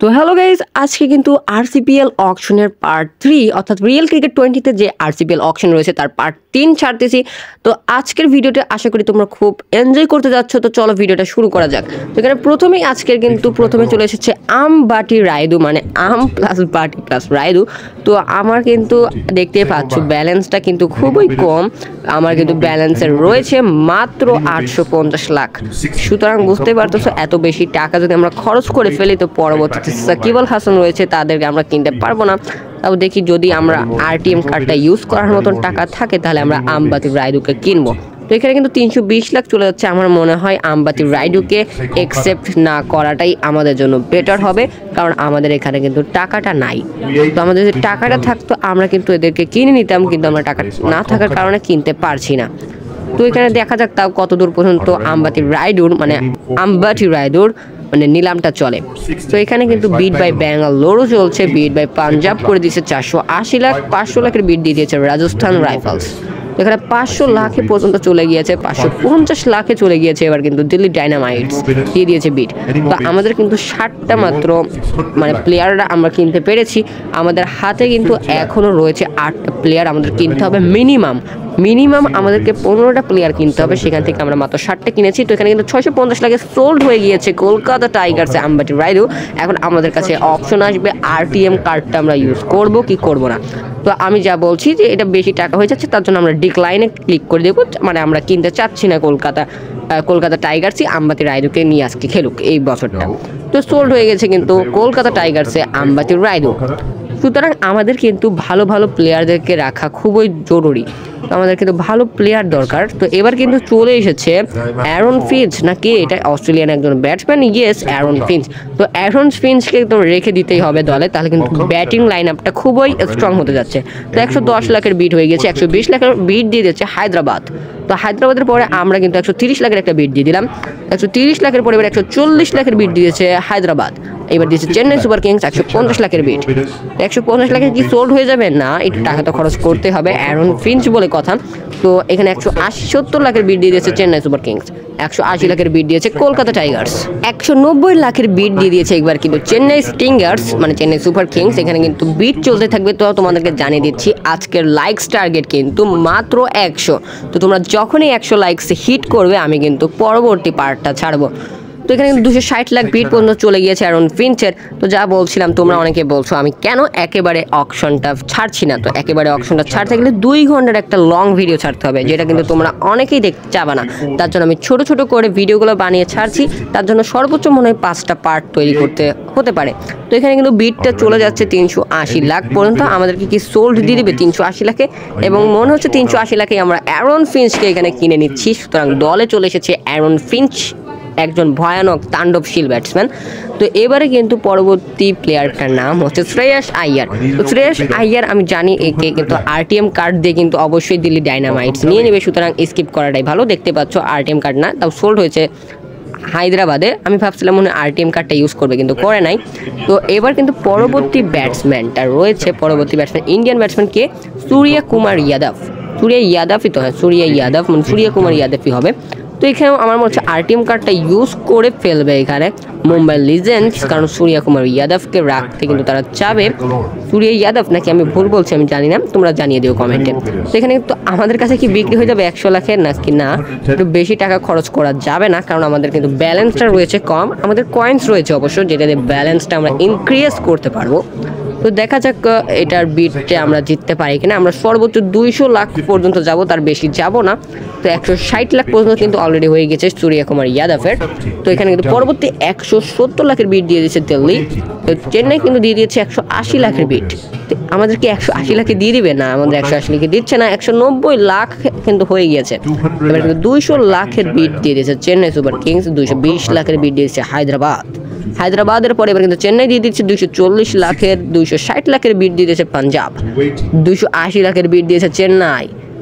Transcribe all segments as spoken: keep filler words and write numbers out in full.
তো hello guys, আজকে কিন্তু আরসিপিএল অকশনের পার্ট থ্রি অর্থাৎ রিয়েল ক্রিকেট টোয়েন্টিতে যে আরসিপিএল অকশন রয়েছে তার পার্ট তিন ছাড়তেছি। তো আজকের ভিডিওটা আশা করি তোমরা খুব এনজয় করতে যাচ্ছ। তো চলো ভিডিওটা শুরু করা যাক। তো এখানে প্রথমেই আজকের কিন্তু প্রথমে চলে এসেছে আম বাটি রায়দু, মানে আম প্লাস বাটি প্লাস রায়দু। তো আমার কিন্তু দেখতে পাচ্ছ ব্যালেন্সটা কিন্তু খুবই কম। আমার কিন্তু ব্যালেন্সের রয়েছে মাত্র আটশো পঞ্চাশ লাখ। সুতরাং বুঝতে পারতেছো এত বেশি টাকা যদি আমরা খরচ করে ফেলি তো পরবর্তীতে সাকিব আল হাসান রয়েছে তাদেরকে আমরা কিনতে পারবো না। তাও দেখি যদি আমরা আরটিএম কার্ডটা ইউজ করার মতন টাকা থাকে তাহলে আমরা আমবাতি রায়দুকে কিনবো। তো এখানে কিন্তু তিনশো বিশ লাখ চলে যাচ্ছে। আমার মনে হয় আমবাতি রায়দুকে একসেপ্ট না করাটাই আমাদের জন্য বেটার হবে, কারণ আমাদের এখানে কিন্তু টাকাটা নাই। তো আমাদের যদি টাকাটা থাকতো আমরা কিন্তু এদেরকে কিনে নিতাম, কিন্তু আমরা টাকা না থাকার কারণে কিনতে পারছি না। তো এখানে দেখা যাক তাও কত দূর পর্যন্ত আমবাতি রায়দুর মানে আমবাতি রায়দুর মানে নিলামটা চলে। তো এখানে কিন্তু বিট বাই ব্যাঙ্গালোরও চলছে, বিট বাই পাঞ্জাব করে দিয়েছে চারশো আশি লাখ, পাঁচশো লাখের বিট দিয়ে দিয়েছে রাজস্থান রাইফেলস। এখানে পাঁচশো লাখে পর্যন্ত চলে গিয়েছে, পাঁচশো পঞ্চাশ লাখে চলে গিয়েছে এবার কিন্তু দিল্লি ডাইনামাইটস দিয়ে দিয়েছে বিট। তো আমাদের কিন্তু ষাটটা মাত্র মানে প্লেয়াররা আমরা কিনতে পেরেছি। আমাদের হাতে কিন্তু এখনও রয়েছে আটটা প্লেয়ার আমাদের কিনতে হবে মিনিমাম মিনিমাম আমাদেরকে পনেরোটা প্লেয়ার কিনতে হবে, সেখান থেকে আমরা মাত্র ষাটটা কিনেছি। তো এখানে কিন্তু ছয়শো পঞ্চাশ লাখে সোল্ড হয়ে গিয়েছে কলকাতা টাইগার্সে আমবাটি রায়দু। এখন আমাদের কাছে অপশন আসবে আরটিএম কার্ডটা আমরা ইউজ করব কি করব না। তো আমি যা বলছি যে এটা বেশি টাকা হয়ে যাচ্ছে, তার জন্য আমরা ডিক্লাইনে ক্লিক করে দেবো, মানে আমরা কিনতে চাচ্ছি না কলকাতা কলকাতা টাইগার্সই আমবাতি রায়দুকে নিয়ে আজকে খেলুক এই বছরটা। তো সোল্ড হয়ে গেছে কিন্তু কলকাতা টাইগার্সে আমবাতি রায়দু। সুতরাং আমাদের কিন্তু ভালো ভালো প্লেয়ারদেরকে রাখা খুবই জরুরি। তো আমাদের কিন্তু ভালো প্লেয়ার দরকার। তো এবার কিন্তু চলে এসেছে অ্যারন ফিঞ্চ, নাকি এটা অস্ট্রেলিয়ান একজন ব্যাটসম্যান, ইয়েস অ্যারন ফিঞ্চ। তো অ্যারন ফিঞ্চকে তো রেখে দিতেই হবে দলে, তাহলে কিন্তু ব্যাটিং লাইন আপটা খুবই স্ট্রং হতে যাচ্ছে। তো একশো দশ লাখের বিট হয়ে গেছে, একশো বিশ লাখের বিট দিয়ে দিচ্ছে হায়দ্রাবাদ। তো হায়দ্রাবাদের পরে আমরা কিন্তু একশো তিরিশ লাখের একটা বিট দিয়ে দিলাম, একশো তিরিশ লাখের পরে এবার একশো চল্লিশ লাখের বিট দিয়েছে হায়দ্রাবাদ। এবার দিয়েছে চেন্নাই সুপার কিংস একশো পঞ্চাশ লাখের বিট। একশো পঞ্চাশ লাখের কি সোল্ড হয়ে যাবে না, একটু টাকা তো খরচ করতে হবে, অ্যারন ফিঞ্চ বলে কথা। তো এখানে একশো আশি সত্তর লাখের বিট দিয়ে দিয়েছে চেন্নাই সুপার কিংস, একশো আশি লাখের বিট দিয়েছে কলকাতা টাইগার্স, একশো নব্বই লাখের বিট দিয়ে দিয়েছে একবার কিন্তু চেন্নাই স্টিঙ্গার্স মানে চেন্নাই সুপার কিংস। এখানে কিন্তু বিট চলতে থাকবে। তো তোমাদেরকে জানিয়ে দিচ্ছি আজকের লাইকস টার্গেট কিন্তু মাত্র একশো। তো তোমরা যখনই একশো লাইকস হিট করবে আমি কিন্তু পরবর্তী পার্টটা ছাড়বো। তো এখানে দুশো ষাট লাখ বিট পর্যন্ত চলে গিয়েছে অ্যারন ফিঞ্চের। তো যা বলছিলাম, তোমরা অনেকে বলছো আমি কেন একেবারে অকশনটা ছাড়ছি না। তো একেবারে অকশনটা ছাড়তে গেলে দুই ঘন্টার একটা লং ভিডিও ছাড়তে হবে, যেটা কিন্তু তোমরা অনেকেই দেখতে চাবে না। তার জন্য আমি ছোট ছোট করে ভিডিওগুলো বানিয়ে ছাড়ছি। তার জন্য সর্বোচ্চ মনে হয় পাঁচটা পার্ট তৈরি করতে হতে পারে। তো এখানে কিন্তু বিটটা চলে যাচ্ছে তিনশো আশি লাখ পর্যন্ত। আমাদেরকে কি সোল্ড দিয়ে দেবে তিনশো আশি লাখে, এবং মনে হচ্ছে তিনশো আশি লাখে আমরা অ্যারন ফিঞ্চকে এখানে কিনে নিচ্ছি। সুতরাং দলে চলে এসেছে অ্যারন ফিঞ্চ, একজন ভয়ানক তাণ্ডবশীল ব্যাটসম্যান। তো এবারে কিন্তু পরবর্তী প্লেয়ারটার নাম হচ্ছে শ্রেয়াস আইয়ার। তো শ্রেয়াস আইয়ার আমি জানি একে কিন্তু আরটিএম কার্ড দিয়ে কিন্তু অবশ্যই দিল্লি ডাইনামাইটস নিয়ে নেবে, সুতরাং স্কিপ করাটাই ভালো। দেখতে পাচ্ছ আরটিএম কার্ড না, তাও সোল্ড হয়েছে হায়দ্রাবাদে। আমি ভাবছিলাম মনে হয় আরটিএম কার্ডটা ইউজ করবে, কিন্তু করে নাই। তো এবার কিন্তু পরবর্তী ব্যাটসম্যানটা রয়েছে, পরবর্তী ব্যাটসম্যান ইন্ডিয়ান ব্যাটসম্যান কে, সূর্য কুমার যাদব। সূর্য যাদবই তো, হ্যাঁ সূর্য যাদব মানে সূর্য কুমার যাদবই হবে। তো এখানেও আমার মনে হচ্ছে আরটিএম কার্ডটা ইউজ করে ফেলবে এখানে মুম্বাই লিজেন্ডস, কারণ সূর্য কুমার যাদবকে রাখতে কিন্তু তারা চাবে। সূর্য যাদব নাকি আমি ভুল বলছি আমি জানি না, তোমরা জানিয়ে দিও কমেন্টে। তো এখানে তো আমাদের কাছে কি বিক্রি হয়ে যাবে একশো লাখের নাকি না, একটু বেশি টাকা খরচ করা যাবে না, কারণ আমাদের কিন্তু ব্যালেন্সটা রয়েছে কম। আমাদের কয়েন্স রয়েছে অবশ্য, যেটা দিয়ে ব্যালেন্সটা আমরা ইনক্রিজ করতে পারবো। তো দেখা যাক এটার বিটে আমরা জিততে পারি কিনা। আমরা সর্বোচ্চ দুইশো লাখ পর্যন্ত যাব, তার বেশি যাব না। তো একশো ষাট লাখ পর্যন্ত কিন্তু অলরেডি হয়ে গেছে সূর্য কুমার যাদবের। তো এখানে কিন্তু পরবর্তী একশো সত্তর লাখের বিট দিয়ে দিয়েছে দিল্লি। তো চেন্নাই কিন্তু দিয়ে দিয়েছে একশো আশি লাখের বিট। আমাদেরকে একশো আশি লাখে দিয়ে দিবে না, আমাদের একশো আশি লাখে দিচ্ছে না, একশো নব্বই লাখ কিন্তু হয়ে গিয়েছে। এবার কিন্তু দুইশো লাখের বিট দিয়ে দিয়েছে চেন্নাই সুপার কিংস, দুইশো বিশ লাখের বিট দিয়েছে হায়দ্রাবাদ। হায়দ্রাবাদের পরে এবার কিন্তু চেন্নাই দিয়ে দিচ্ছে দুইশো চল্লিশ লাখের, দুইশো ষাট লাখের বিট দিয়ে দিয়েছে পাঞ্জাব, দুইশো আশি লাখের বিট দিয়েছে চেন্নাই,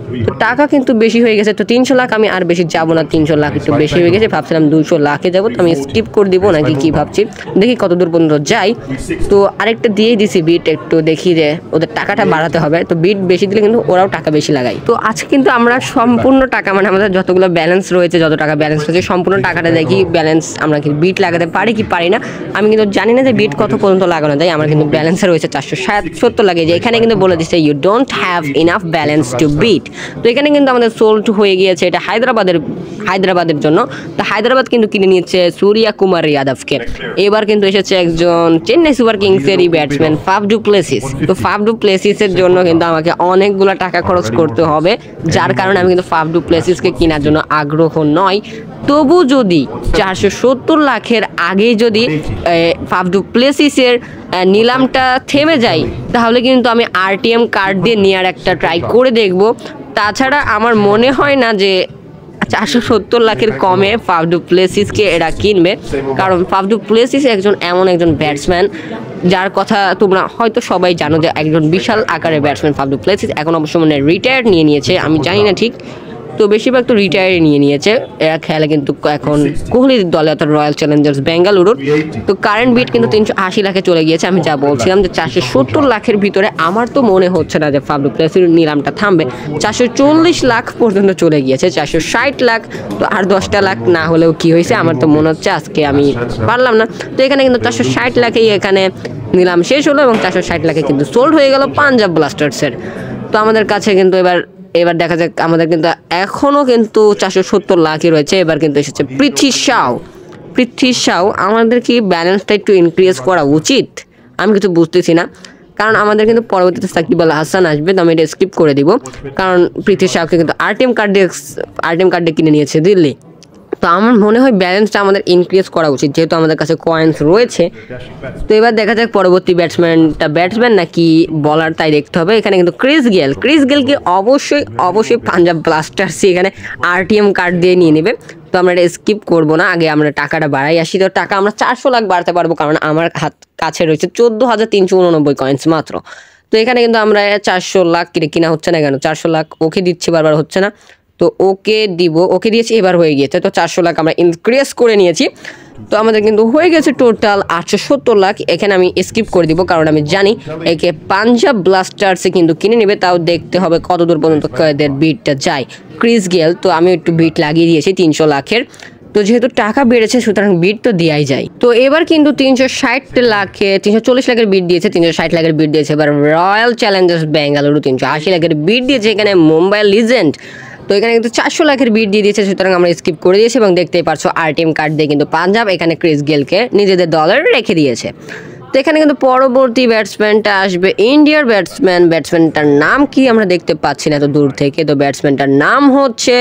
তো টাকা কিন্তু বেশি হয়ে গেছে, তো তিনশো লাখ আমি আর বেশি যাবো না, তিনশো লাখ একটু বেশি হয়ে গেছে, ভাবছিলাম দুশো লাখে যাবো, তো আমি স্কিপ করে দিব নাকি কি ভাবছি, দেখি কত দূর পর্যন্ত যাই। তো আরেকটা দিয়ে দিছি বিট, একটু দেখি যে ওদের টাকাটা বাড়াতে হবে, তো বিট বেশি দিলে কিন্তু ওরাও টাকা বেশি লাগায়। তো আজকে কিন্তু আমরা সম্পূর্ণ টাকা মানে আমাদের যতগুলো ব্যালেন্স রয়েছে, যত টাকা ব্যালেন্স রয়েছে সম্পূর্ণ টাকাটা দেখি ব্যালেন্স আমরা কি বিট লাগাতে পারি কি পারি না। আমি কিন্তু জানি না যে বিট কত পর্যন্ত লাগানো যায়, আমার কিন্তু ব্যালেন্সে রয়েছে চারশো সত্তর লাগে, যে এখানে কিন্তু বলে দিচ্ছে you don't have enough balance to bid. তো এখানে কিন্তু আমাদের সোল্ড হয়ে গিয়েছে, এটা হায়দ্রাবাদের হায়দ্রাবাদের জন্য। তো হায়দ্রাবাদ কিন্তু কিনে নিচ্ছে সূর্যা কুমার যাদবকে। এবার কিন্তু এসেছে একজন চেন্নাই সুপার কিংসেরই ব্যাটসম্যান ফাফ ডু প্লেসিস। তো ফাফ ডু প্লেসিসের জন্য কিন্তু আমাকে অনেকগুলো টাকা খরচ করতে হবে, যার কারণে আমি কিন্তু ফাফ ডু প্লেসিসকে কেনার জন্য আগ্রহ নয়। তবু যদি চারশো সত্তর লাখের আগে যদি ফাফ ডু প্লেসিসের নিলামটা থেমে যায়, তাহলে কিন্তু আমি আরটিএম কার্ড দিয়ে নেওয়ার একটা ট্রাই করে দেখব। তাছাড়া আমার মনে হয় না যে চারশো সত্তর লাখের কমে ফাফ ডু প্লেসিসকে এরা কিনবে, কারণ ফাফ ডু প্লেসিস একজন এমন একজন ব্যাটসম্যান যার কথা তোমরা হয়তো সবাই জানো, যে একজন বিশাল আকারের ব্যাটসম্যান ফাফ ডু প্লেসিস। এখন অবশ্য মানে রিটায়ার নিয়ে নিয়েছে, আমি জানি না ঠিক, তো বেশিরভাগ তো রিটায়ার নিয়ে নিয়েছে। এরা খেলে কিন্তু এখন কোহলির দলে অর্থাৎ রয়্যাল চ্যালেঞ্জার্স বেঙ্গালুরুর। তো কারেন্ট বিট কিন্তু তিনশো আশি লাখে চলে গিয়েছে। আমি যা বলছিলাম যে চারশো সত্তর লাখের ভিতরে আমার তো মনে হচ্ছে না যে ফাফ ডু প্লেসিসের নিলামটা থামবে। চারশো চল্লিশ লাখ পর্যন্ত চলে গিয়েছে, চারশো ষাট লাখ। তো আর দশটা লাখ না হলেও কি হয়েছে, আমার তো মনে হচ্ছে আজকে আমি পারলাম না। তো এখানে কিন্তু চারশো ষাট লাখেই এখানে নিলাম শেষ হলো, এবং চারশো ষাট লাখে কিন্তু সোল্ড হয়ে গেল পাঞ্জাব ব্লাস্টার্সের। তো আমাদের কাছে কিন্তু এবার এবার দেখা যাক, আমাদের কিন্তু এখনও কিন্তু চারশো সত্তর লাখই রয়েছে। এবার কিন্তু এসেছে পৃথ্বী শাও। পৃথ্বী শাও আমাদের কি ব্যালেন্সটা একটু ইনক্রিজ করা উচিত? আমি কিছু বুঝতেছি না, কারণ আমাদের কিন্তু পরবর্তীতে সাকিব আল হাসান আসবে, তো আমি এটা স্কিপ করে দিব, কারণ পৃথ্বী শাওকে কিন্তু আরটিএম কার্ড দিয়ে আরটিএম কার্ড দিয়ে কিনে নিয়েছে দিল্লি। তো আমার মনে হয় ব্যালেন্সটা আমাদের ইনক্রিজ করা উচিত, যেহেতু আমাদের কাছে কয়েন্স রয়েছে। তো এবার দেখা যাক পরবর্তী ব্যাটসম্যানটা ব্যাটসম্যান নাকি বলার, তাই দেখতে হবে। এখানে কিন্তু ক্রিস গেল ক্রিস গেলকে অবশ্যই অবশ্যই পাঞ্জাব ব্লাস্টার্সই এখানে আরটিএম কার্ড দিয়ে নিয়ে নেবে। তো আমরা এটা স্কিপ করবো না, আগে আমরা টাকাটা বাড়াই আসি। তো টাকা আমরা চারশো লাখ বাড়াতে পারবো, কারণ আমার হাত কাছে রয়েছে চোদ্দো হাজার তিনশো উননব্বই কয়েন্স মাত্র। তো এখানে কিন্তু আমরা চারশো লাখ কিনে কিনা হচ্ছে না কেন, চারশো লাখ ওকে দিচ্ছি বারবার হচ্ছে না, তো ওকে দিব, ওকে দিয়েছি, এবার হয়ে গিয়েছে। তো চারশো লাখ আমরা ইনক্রিজ করে নিয়েছি। তো আমাদের কিন্তু হয়ে গেছে টোটাল আটশো সত্তর লাখ। এখানে আমি স্কিপ করে দিব, কারণ আমি জানি একে পাঞ্জাব ব্লাস্টার্সে কিন্তু কিনে নেবে। তাও দেখতে হবে কত দূর পর্যন্ত এদের বিটটা যায়। ক্রিস গেল, তো আমি একটু বিট লাগিয়ে দিয়েছি তিনশো লাখের। তো যেহেতু টাকা বেড়েছে, সুতরাং বিট তো দেওয়াই যায়। তো এবার কিন্তু তিনশো ষাট লাখে তিনশো চল্লিশ লাখের বিট দিয়েছে, তিনশো ষাট লাখের বিট দিয়েছে এবার রয়্যাল চ্যালেঞ্জার্স বেঙ্গালুরু। তিনশো আশি লাখের বিট দিয়েছে এখানে মুম্বাই লিজেন্ড। তো এখানে কিন্তু চারশো লাখের বিট দিয়ে দিয়েছে, সুতরাং আমরা স্কিপ করে দিয়েছি। এবং দেখতেই পারছো আরটিএম কার্ড দিয়ে কিন্তু পাঞ্জাব এখানে ক্রিস গেলকে নিজেদের দলে রেখে দিয়েছে। তো এখানে কিন্তু পরবর্তী ব্যাটসম্যানটা আসবে ইন্ডিয়ার ব্যাটসম্যান। ব্যাটসম্যানটার নাম কি আমরা দেখতে পাচ্ছি না এত দূর থেকে। তো ব্যাটসম্যানটার নাম হচ্ছে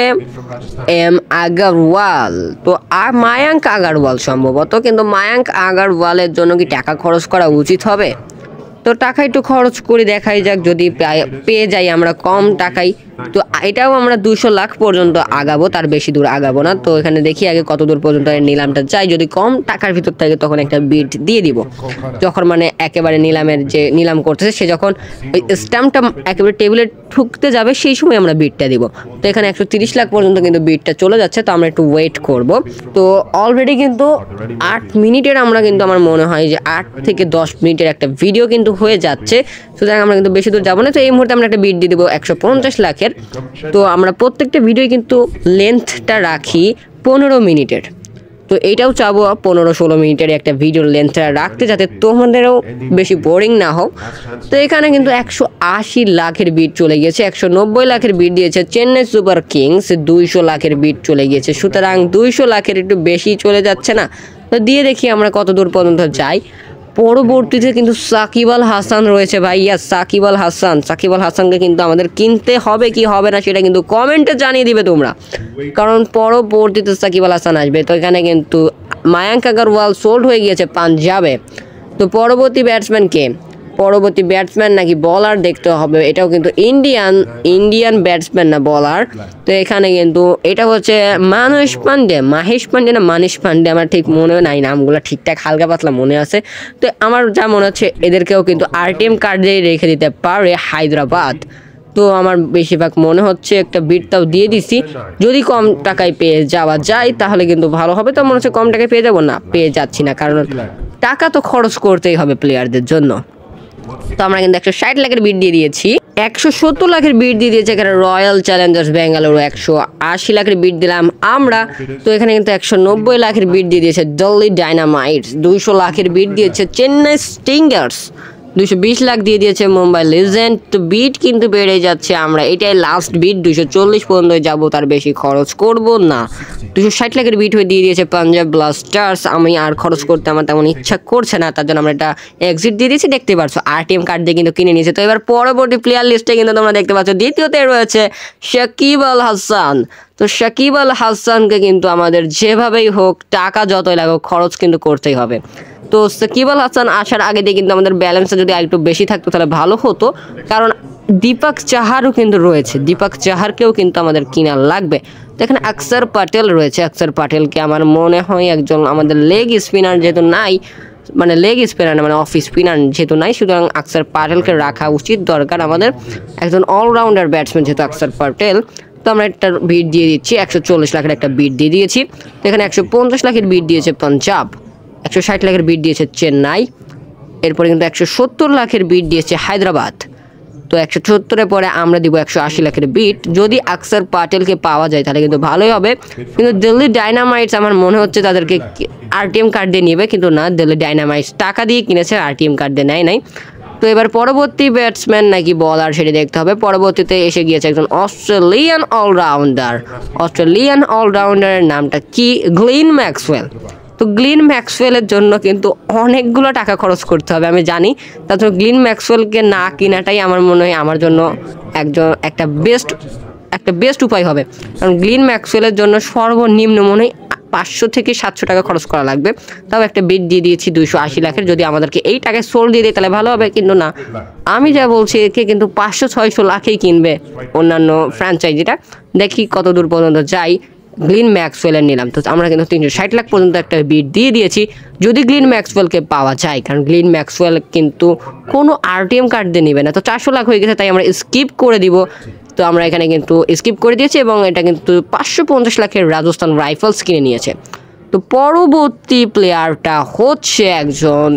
এম আগারওয়াল। তো আর মায়াঙ্ক আগারওয়াল সম্ভবত, কিন্তু মায়াঙ্ক আগারওয়ালের জন্য কি টাকা খরচ করা উচিত হবে? তো টাকা একটু খরচ করে দেখাই যাক, যদি পেয়ে যাই আমরা কম টাকায়। তো এটাও আমরা দুশো লাখ পর্যন্ত আগাবো, তার বেশি দূর আগাবো না। তো এখানে দেখি আগে কত দূর পর্যন্ত নিলামটা চাই, যদি কম টাকার ভিতর থাকে তখন একটা বিট দিয়ে দিব। যখন মানে একেবারে নিলামের যে নিলাম করতেছে সে যখন ওই স্ট্যাম্পটা একেবারে টেবিলে ঠুকতে যাবে, সেই সময় আমরা বিটটা দিব। তো এখানে একশো তিরিশ লাখ পর্যন্ত কিন্তু বিটটা চলে যাচ্ছে, তো আমরা একটু ওয়েট করব। তো অলরেডি কিন্তু আট মিনিটের আমরা কিন্তু আমার মনে হয় যে আট থেকে দশ মিনিটের একটা ভিডিও কিন্তু হয়ে যাচ্ছে, সুতরাং আমরা কিন্তু বেশি দূর যাবো না। তো এই মুহূর্তে আমরা একটা বিট দিয়ে দেবো একশো পঞ্চাশ লাখের। তো আমরা প্রত্যেকটা ভিডিও কিন্তু লেন্থটা রাখি পনেরো মিনিটের। তো এইটাও চাবো পনেরো ষোলো মিনিটের একটা ভিডিও লেন্থটা রাখতে, যাতে তোমাদেরও বেশি বোরিং না হোক। তো এখানে কিন্তু একশো আশি লাখের বিট চলে গিয়েছে, একশো নব্বই লাখের বিট দিয়েছে চেন্নাই সুপার কিংস, দুইশো লাখের বিট চলে গিয়েছে। সুতরাং দুইশো লাখের একটু বেশি চলে যাচ্ছে না? তো দিয়ে দেখি আমরা কত দূর পর্যন্ত যাই। পরবর্তীতে কিন্তু সাকিব আল হাসান রয়েছে ভাই। ইয়াস, সাকিব আল হাসান সাকিব আল হাসানকে কিন্তু আমাদের কিনতে হবে কি হবে না সেটা কিন্তু কমেন্টে জানিয়ে দিবে তোমরা, কারণ পরবর্তীতে সাকিব আল হাসান আসবে। তো এখানে কিন্তু মায়াঙ্ক আগারওয়াল সোল্ড হয়ে গিয়েছে পাঞ্জাবে। তো পরবর্তী ব্যাটসম্যান কে? পরবর্তী ব্যাটসম্যান নাকি বলার দেখতে হবে। এটাও কিন্তু ইন্ডিয়ান ইন্ডিয়ান ব্যাটসম্যান না বলার। তো এখানে কিন্তু এটা হচ্ছে মানস পান্ডে, মাহেশ পান্ডে না মানিশ পান্ডে, আমার ঠিক মনে নাই, নামগুলো ঠিকঠাক হালকা পাতলা মনে আছে। তো আমার যা মনে হচ্ছে এদেরকেও কিন্তু আরটিএম কার্ড দিয়ে রেখে দিতে পারে হায়দ্রাবাদ। তো আমার বেশিরভাগ মনে হচ্ছে একটা বিটটাও দিয়ে দিছি, যদি কম টাকায় পেয়ে যাওয়া যায় তাহলে কিন্তু ভালো হবে। তো মনে হচ্ছে কম টাকায় পেয়ে যাবো না, পেয়ে যাচ্ছি না, কারণ টাকা তো খরচ করতেই হবে প্লেয়ারদের জন্য। তো আমরা কিন্তু একশো ষাট লাখের বিট দিয়ে দিয়েছি, একশো সত্তর লাখের বিট দিয়ে দিয়েছে এখানে রয়্যাল চ্যালেঞ্জার্স বেঙ্গালুরু, একশো আশি লাখের বিট দিলাম আমরা। তো এখানে কিন্তু একশো নব্বই লাখের বিট দিয়ে দিয়েছে দিল্লি ডায়নামাইটস, দুইশো লাখের বিট দিয়েছে চেন্নাই স্টিঙ্গার্স, দুইশো বিশ লাখ দিয়ে দিয়েছে মুম্বাই লিজেন্ড। তো বিট কিন্তু বেড়ে যাচ্ছে, আমরা এটাই লাস্ট বিট, দুইশো চল্লিশ পর্যন্ত যাবো, তার বেশি খরচ করব না। দুশো ষাট লাখের বিট হয়ে দিয়ে দিয়েছে পাঞ্জাব ব্লাস্টার্স, আমি আর খরচ করতে আমার তেমন ইচ্ছা করছে না, তার জন্য আমরা এটা এক্সিট দিয়ে দিয়েছি। দেখতে পাচ্ছ আরটিএম কার্ড দিয়ে কিন্তু কিনে নিয়েছে। তো এবার পরবর্তী প্লেয়ার লিস্টে কিন্তু তোমরা দেখতে পাচ্ছ দ্বিতীয়তে রয়েছে শাকিব আল হাসান। তো শাকিব আল হাসানকে কিন্তু আমাদের যেভাবেই হোক টাকা যতই লাগুক খরচ কিন্তু করতেই হবে। তো শাকিব আল হাসান আসার আগে দিয়ে কিন্তু আমাদের ব্যালেন্সটা যদি আরেকটু বেশি থাকতো তাহলে ভালো হতো, কারণ দীপক চাহারও কিন্তু রয়েছে, দীপক চাহারকেও কিন্তু আমাদের কিনা লাগবে। তো এখানে অক্ষর প্যাটেল রয়েছে, অক্ষর প্যাটেলকে আমার মনে হয় একজন আমাদের লেগ স্পিনার যেহেতু নাই, মানে লেগ স্পিনার মানে অফ স্পিনার যেহেতু নাই, সুতরাং অক্ষর প্যাটেলকে রাখা উচিত দরকার আমাদের, একজন অলরাউন্ডার ব্যাটসম্যান যেহেতু অক্ষর প্যাটেল। তো আমরা একটা বিট দিয়ে দিচ্ছি, একশো চল্লিশ লাখের একটা বিট দিয়ে দিয়েছি। তো এখানে একশো পঞ্চাশ লাখের বিট দিয়েছে পাঞ্জাব, একশো ষাট লাখের বিট দিয়েছে চেন্নাই, এরপরে কিন্তু একশো সত্তর লাখের বিট দিয়েছে হায়দ্রাবাদ। তো একশো সত্তরের পরে আমরা দিব একশো আশি লাখের বিট, যদি অক্ষর প্যাটেলকে পাওয়া যায় তাহলে কিন্তু ভালোই হবে। কিন্তু দিল্লি ডায়নামাইটস আমার মনে হচ্ছে তাদেরকে আরটিএম কার্ড দিয়ে নেবে, কিন্তু না, দিল্লি ডায়নামাইটস টাকা দিয়ে কিনেছে, আরটিএম কার্ড দিয়ে নেয় নাই। তো এবার পরবর্তী ব্যাটসম্যান নাকি বলার সেটি দেখতে হবে। পরবর্তীতে এসে গিয়েছে একজন অস্ট্রেলিয়ান অলরাউন্ডার, অস্ট্রেলিয়ান অলরাউন্ডারের নামটা কি, গ্লেন ম্যাক্সওয়েল। তো গ্লেন ম্যাক্সওয়েলের জন্য কিন্তু অনেকগুলো টাকা খরচ করতে হবে আমি জানি, তার জন্য গ্লেন ম্যাক্সওয়েলকে না কেনাটাই আমার মনে হয় আমার জন্য একজন একটা বেস্ট একটা বেস্ট উপায় হবে, কারণ গ্লেন ম্যাক্সওয়েলের জন্য সর্বনিম্ন মনে হয় পাঁচশো থেকে সাতশো টাকা খরচ করা লাগবে। তাও একটা বিট দিয়ে দিয়েছি দুইশো আশি লাখের, যদি আমাদেরকে এই টাকায় সোল দিয়ে দেয় তাহলে ভালো হবে, কিন্তু না, আমি যা বলছি একে কিন্তু পাঁচশো ছয়শো লাখেই কিনবে অন্যান্য ফ্র্যাঞ্চাইজিটা, দেখি কত দূর পর্যন্ত যাই। গ্লেন ম্যাক্সওয়েলের নিলাম, তো আমরা কিন্তু তিনশো ষাট লাখ পর্যন্ত একটা বিট দিয়ে দিয়েছি, যদি গ্লেন ম্যাক্সওয়েলকে পাওয়া যায়, কারণ গ্লেন ম্যাক্সওয়েল কিন্তু কোনো আরটিএম কার্ড দিয়ে নেবে না। তো চারশো লাখ হয়ে গেছে, তাই আমরা স্কিপ করে দিব। তো আমরা এখানে কিন্তু স্কিপ করে দিয়েছি এবং এটা কিন্তু পাঁচশো পঞ্চাশ লাখের রাজস্থান রাইফেলস কিনে নিয়েছে। তো পরবর্তী প্লেয়ারটা হচ্ছে একজন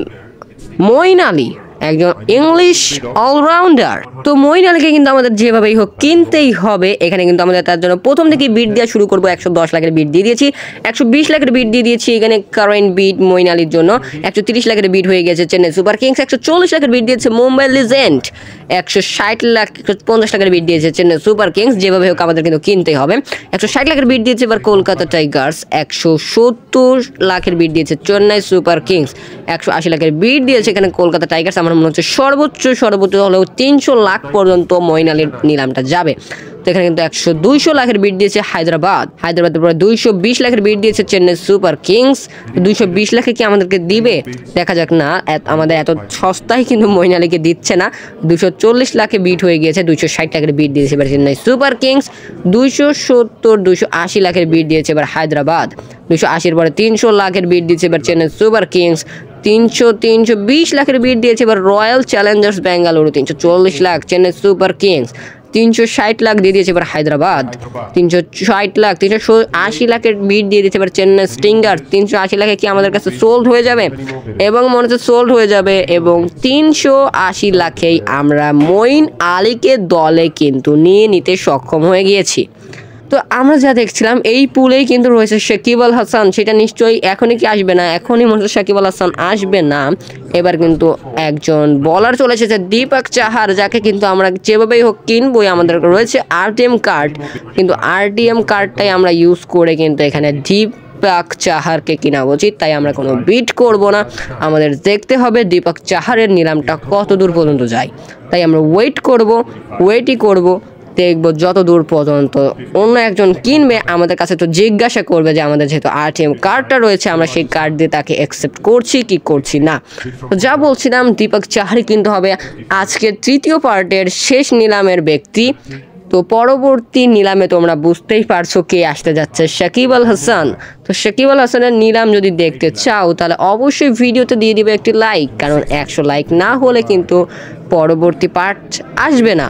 মঈন আলী, একজন ইংলিশ অলরাউন্ডার। তো মঈন আলীকে কিন্তু আমাদের যেভাবেই হোক কিনতেই হবে। এখানে কিন্তু আমাদের তার জন্য প্রথম থেকে বিট দেওয়া শুরু করবো, একশো দশ লাখের বিট দিয়ে দিয়েছি, একশো বিশ লাখের বিট দিয়ে দিয়েছি এখানে কারেন্ট বিট মঈন আলীর জন্য, একশো তিরিশ লাখের বিট হয়ে গেছে চেন্নাই সুপার কিংস, একশো চল্লিশ লাখের বিট দিয়েছে মুম্বাই লিজেন্ড, একশো ষাট লাখ পঞ্চাশ লাখের বিট দিয়েছে চেন্নাই সুপার কিংস, যেভাবে হোক আমাদের কিন্তু কিনতেই হবে। একশো ষাট লাখের বিট দিয়েছে এবার কলকাতা টাইগার্স, একশো সত্তর লাখের বিট দিয়েছে চেন্নাই সুপার কিংস, একশো আশি লাখের বিট দিয়েছে এখানে কলকাতা টাইগার্স। আমার মনে হচ্ছে সর্বোচ্চ সর্বোচ্চ হলেও তিনশো লাখ পর্যন্ত মঈন আলীর নিলামটা যাবে। তো এখানে কিন্তু একশো দুইশো লাখের বিট দিয়েছে হায়দ্রাবাদ, হায়দ্রাবাদের পরে দুইশো বিশ লাখের বিট দিয়েছে চেন্নাই সুপার কিংস। দুইশো বিশ লাখে কি আমাদেরকে দিবে দেখা যাক, না আমাদের এত সস্তায় কিন্তু মঈন আলীকে দিচ্ছে না। দুইশো চল্লিশ লাখে বিট হয়ে গিয়েছে, দুইশো ষাট লাখের বিট দিয়েছে এবার চেন্নাই সুপার কিংস, দুইশো সত্তর দুইশো আশি লাখের বিট দিয়েছে এবার হায়দ্রাবাদ, দুইশো আশির পরে তিনশো লাখের বিট দিয়েছে এবার চেন্নাই সুপার কিংস, তিনশো তিনশো বিশ লাখের বিট দিয়েছে এবার রয়্যাল চ্যালেঞ্জার্স বেঙ্গালুরু, তিনশো চল্লিশ লাখ চেন্নাই সুপার কিংস, তিনশো ষাট লাখ দিয়ে দিয়েছে এবার হায়দ্রাবাদ, তিনশো ষাট লাখ তিনশো আশি লাখের বিট দিয়ে দিয়েছে এবার চেন্নাই স্টিঙ্গার্স। তিনশো আশি লাখে কি আমাদের কাছে সোল্ড হয়ে যাবে, এবং মনে হচ্ছে সোল্ড হয়ে যাবে, এবং তিনশো আশি লাখেই আমরা মঈন আলীকে দলে কিন্তু নিয়ে নিতে সক্ষম হয়ে গিয়েছি। তো আমরা যা দেখছিলাম এই পুলেই কিন্তু রয়েছে শাকিব আল হাসান, সেটা নিশ্চয়ই এখনই কি আসবে না, এখনই মনে হচ্ছে শাকিব আল হাসান আসবে না। এবার কিন্তু একজন বলার চলে এসেছে দীপক চাহার, যাকে কিন্তু আমরা যেভাবেই হোক কিনবই, আমাদের রয়েছে আরটিএম কার্ড, কিন্তু আরটিএম কার্ডটাই আমরা ইউজ করে কিন্তু এখানে দীপক চাহারকে কেনা উচিত, তাই আমরা কোনো বিট করব না, আমাদের দেখতে হবে দীপক চাহারের নিলামটা কত দূর পর্যন্ত যায়, তাই আমরা ওয়েট করব, ওয়েটই করব, দেখবো যত দূর পর্যন্ত অন্য একজন কিনবে আমাদের কাছে তো জিজ্ঞাসা করবে যে আমাদের যেহেতু আরটিএম কার্ডটা রয়েছে আমরা সেই কার্ড দিয়ে তাকে অ্যাকসেপ্ট করছি কি করছি না। তো যা বলছিলাম দীপক চাহারই কিনতে হবে আজকের তৃতীয় পার্টের শেষ নিলামের ব্যক্তি। তো পরবর্তী নিলামে তোমরা বুঝতেই পারছো কে আসতে যাচ্ছে, শাকিব আল হাসান। তো শাকিব আল হাসানের নিলাম যদি দেখতে চাও তাহলে অবশ্যই ভিডিওতে দিয়ে দিবে একটি লাইক, কারণ একশো লাইক না হলে কিন্তু পরবর্তী পার্ট আসবে না।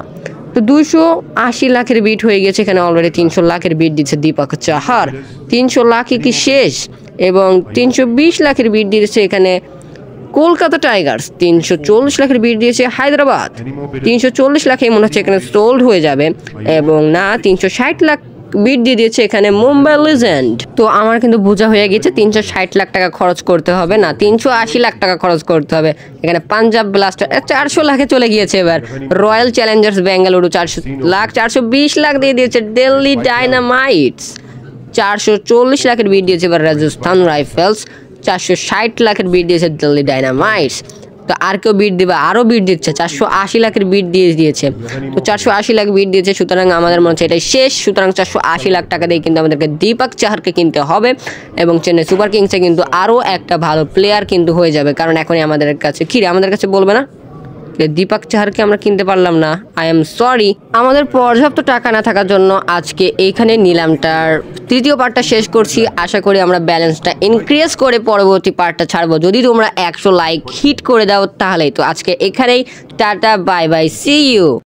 তো দুইশো আশি লাখের বিট হয়ে গেছে, এখানে অলরেডি তিনশো লাখের বিট দিচ্ছে দীপক চাহার। তিনশো লাখই কি শেষ? এবং তিনশো বিশ লাখের বিট দিয়েছে এখানে কলকাতা টাইগার্স। তিনশো চল্লিশ লাখের বিট দিয়েছে হায়দ্রাবাদ। তিনশো চল্লিশ লাখে মনে হচ্ছে এখানে সোল্ড হয়ে যাবে। এবং না, তিনশো ষাট লাখ বিট দিয়ে দিয়েছে এখানে মুম্বাই লিজেন্ড। তো আমার কিন্তু বোঝা হয়ে গেছে তিনশো ষাট লাখ টাকা খরচ করতে হবে না, তিনশো আশি লাখ টাকা খরচ করতে হবে। এখানে পাঞ্জাব ব্লাস্টার চারশো লাখে চলে গিয়েছে। এবার রয়্যাল চ্যালেঞ্জার্স বেঙ্গালুরু চারশো লাখ, চারশো বিশ লাখ দিয়ে দিয়েছে দিল্লি ডায়নামাইটস। চারশো চল্লিশ লাখের বিট দিয়েছে এবার রাজস্থান রাইফেলস। চারশো ষাট লাখের বিট দিয়েছে দিল্লি ডায়নামাইটস। তো আর কেউ বিট দিবে, আরও বিট দিচ্ছে, চারশো আশি লাখের বিট দিয়ে দিয়েছে। তো চারশো আশি লাখ বিট দিয়েছে, সুতরাং আমাদের মনে হচ্ছে এটাই শেষ। সুতরাং চারশো আশি লাখ টাকা দিয়ে কিন্তু আমাদেরকে দীপক চাহারকে কিনতে হবে এবং চেন্নাই সুপার কিংসে কিন্তু আরও একটা ভালো প্লেয়ার কিন্তু হয়ে যাবে। কারণ এখনই আমাদের কাছে কি রে, আমাদের কাছে বলবে না দীপক চাহারকে আমরা কিনতে পারলাম না, আই এম সরি। আমাদের পর্যাপ্ত টাকা না থাকার জন্য আজকে এইখানে নিলামটার তৃতীয় পার্টটা শেষ করছি। আশা করি আমরা ব্যালেন্সটা ইনক্রিজ করে পরবর্তী পার্টটা ছাড়বো, যদি তোমরা একশো লাইক হিট করে দাও তাহলেই। তো আজকে এখানেই tata, bye bye, see you.